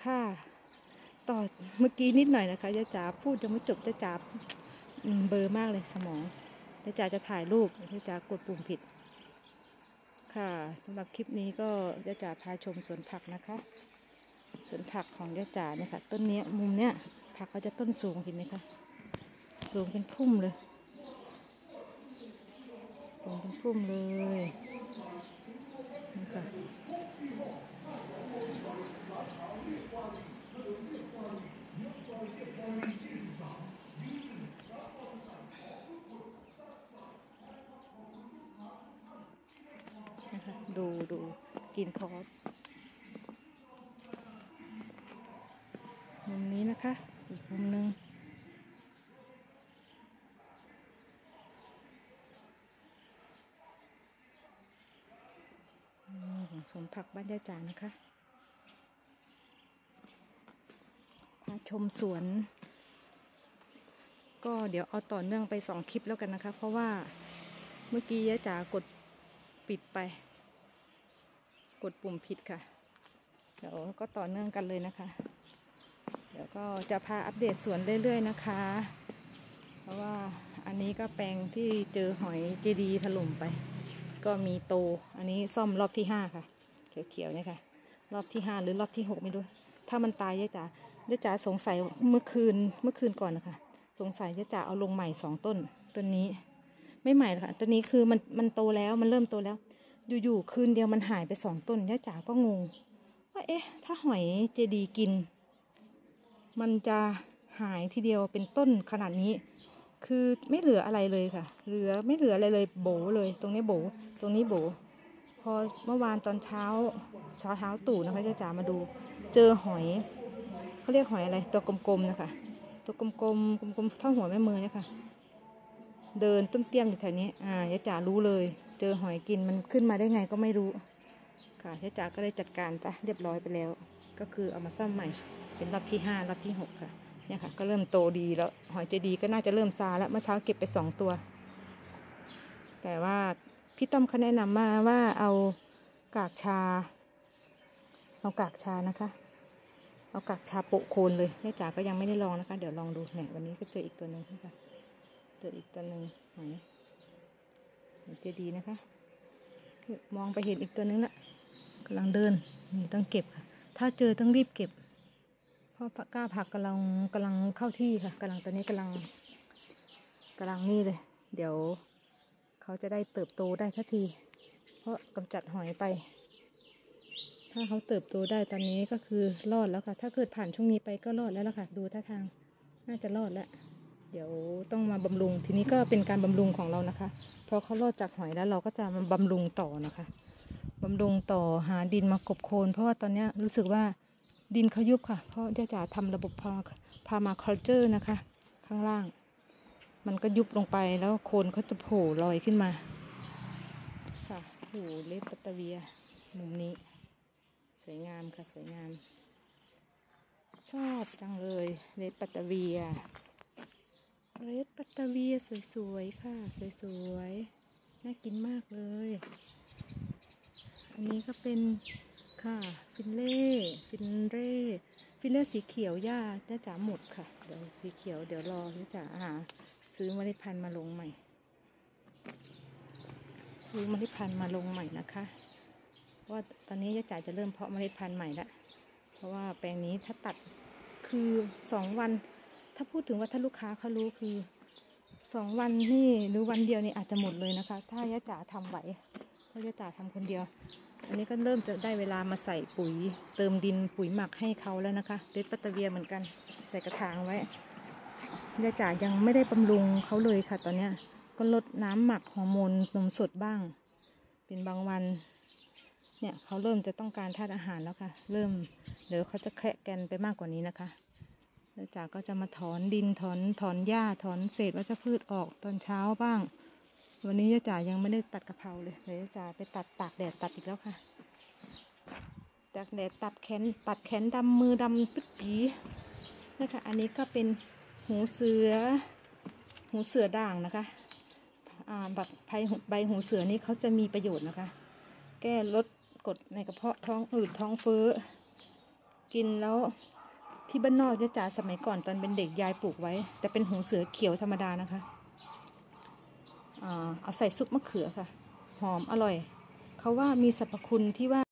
ค่ะต่อเมื่อกี้นิดหน่อยนะคะยายจ๋าพูดจะไม่จบยายจ๋าเบลอมากเลยสมองยายจ๋าจะถ่ายรูปยายจ๋ากดปุ่มผิดค่ะสำหรับคลิปนี้ก็ยายจ๋าพาชมสวนผักนะคะสวนผักของยายจ๋าเนี่ยค่ะต้นนี้มุมเนี้ยผักเขาจะต้นสูงเห็นไหมคะสูงเป็นพุ่มเลยสูงเป็นพุ่มเลยนี่ค่ะนะคะดูกินคอสมุมนี้นะคะอีกมุมนึงของสวนผักบ้านยายจ๋านะคะพาชมสวนก็เดี๋ยวเอาต่อเนื่องไป2 คลิปแล้วกันนะคะเพราะว่าเมื่อกี้ยายจ๋ากดปิดไปกดปุ่มผิดค่ะเดี๋ยวก็ต่อเนื่องกันเลยนะคะเดี๋ยวก็จะพาอัปเดตสวนเรื่อยๆนะคะเพราะว่าอันนี้ก็แปลงที่เจอหอยเจดีถล่มไปก็มีโตอันนี้ซ่อมรอบที่5ค่ะเขียวๆเนี่ยค่ะรอบที่5หรือรอบที่6ไม่รู้ถ้ามันตายยายจ๋าสงสัยเมื่อคืนก่อนนะคะสงสัยจะเอาลงใหม่2 ต้นต้นนี้ไม่ใหม่หรอกค่ะต้นนี้คือมันโตแล้วมันเริ่มโตแล้วอยู่ๆคืนเดียวมันหายไป2 ต้นย่าจ๋าก็งงว่าเอ๊ะถ้าหอยเจดีกินมันจะหายทีเดียวเป็นต้นขนาดนี้คือไม่เหลืออะไรเลยค่ะไม่เหลืออะไรเลยโบเลยตรงนี้โบตรงนี้โบพอเมื่อวานตอนเช้าตู่นะคะย่าจ๋ามาดูเจอหอยเขาเรียกหอยอะไรตัวกลมๆนะคะตัวกลมเท่าหัวแม่มือเนี่ยค่ะเดินต้มเตี้ยมอยู่แถวนี้ยายจ๋ารู้เลยเจอหอยกินมันขึ้นมาได้ไงก็ไม่รู้ค่ะยายจ๋าก็เลยจัดการไปเรียบร้อยไปแล้วก็คือเอามาซ่อมใหม่เป็นรอบที่5รอบที่6ค่ะเนี่ยค่ะก็เริ่มโตดีแล้วหอยเจดีก็น่าจะเริ่มซาแล้วเมื่อเช้าเก็บไป2 ตัวแต่ว่าพี่ต้อมเขาแนะนำมาว่าเอากากชานะคะเอากากชาโปะโคนเลยแม่จ๋าก็ยังไม่ได้ลองนะคะเดี๋ยวลองดูเนี่ยวันนี้ก็เจออีกตัวนึงค่ะเจออีกตัวนึงหอยเจดีนะคะมองไปเห็นอีกตัวนึงละกำลังเดินนี่ต้องเก็บค่ะถ้าเจอต้องรีบเก็บเพราะก้าผักกำลังเข้าที่ค่ะตอนนี้กำลังนี่เลยเดี๋ยวเขาจะได้เติบโตได้ทันทีเพราะกำจัดหอยไปถ้าเขาเติบโตได้ตอนนี้ก็คือรอดแล้วค่ะถ้าเกิดผ่านช่วงนี้ไปก็รอดแล้วล่ะค่ะดูท่าทางน่าจะรอดแล้วเดี๋ยวต้องมาบำรุงทีนี้ก็เป็นการบำรุงของเรานะคะพอเขารอดจากหอยแล้วเราก็จะมาบำรุงต่อนะคะบำรุงต่อหาดินมากบโคนเพราะว่าตอนนี้รู้สึกว่าดินเขายุบค่ะเพราะย่าจ๋าทำระบบพามาคัลเจอร์นะคะข้างล่างมันก็ยุบลงไปแล้วโคนเขาจะโผล่ลอยขึ้นมาค่ะโอ้เลสปัตตาเวียมุมนี้สวยงามค่ะสวยงามชอบจังเลยเลสปัตตาเวียสวยๆค่ะสวยๆน่ากินมากเลยอันนี้ก็เป็นค่ะฟินเล่สีเขียวย่าจ๋าหมดค่ะเดี๋ยวสีเขียวเดี๋ยวรอย่าจ๋าหาซื้อเมล็ดพันธุ์มาลงใหม่นะคะว่าตอนนี้ย่าจ๋าจะเริ่มเพาะเมล็ดพันธุ์ใหม่ละเพราะว่าแปลงนี้ถ้าตัดคือ2 วันถ้าพูดถึงว่าถ้าลูกค้าเขารู้คือ2 วันนี่หรือวันเดียวนี่อาจจะหมดเลยนะคะถ้าย่าจ๋าทำไหวเพราะย่าจ๋าทำคนเดียวอันนี้ก็เริ่มจะได้เวลามาใส่ปุ๋ยเติมดินปุ๋ยหมักให้เขาแล้วนะคะเดดปัตตาเวียเหมือนกันใส่กระถางไว้ย่าจ๋ายังไม่ได้บำรุงเขาเลยค่ะตอนนี้ก็ลดน้ำหมักฮอร์โมนนมสดบ้างเป็นบางวันเนี่ยเขาเริ่มจะต้องการธาตุอาหารแล้วค่ะเดี๋ยวเขาจะแคะแกนไปมากกว่านี้นะคะย่าจ๋าก็จะมาถอนดินถอนหญ้าถอนเศษวัชพืชออกตอนเช้าบ้างวันนี้ย่าจ๋ายังไม่ได้ตัดกะเพราเลยเดี๋ยวย่าจ๋าไปตากแดดตัดอีกแล้วค่ะตากแดดตัดแขนดำมือดำปึ๊ดปีนะคะอันนี้ก็เป็นหูเสือด่างนะคะใบหูเสือนี่เขาจะมีประโยชน์นะคะแก้ลดกรดในกระเพาะท้องอืดท้องเฟ้อกินแล้วที่บ้านนอกจ๊ะจ๋าสมัยก่อนตอนเป็นเด็กยายปลูกไว้แต่เป็นหูเสือเขียวธรรมดานะคะเอาใส่ซุปมะเขือค่ะหอมอร่อยเขาว่ามีสรรพคุณที่ว่า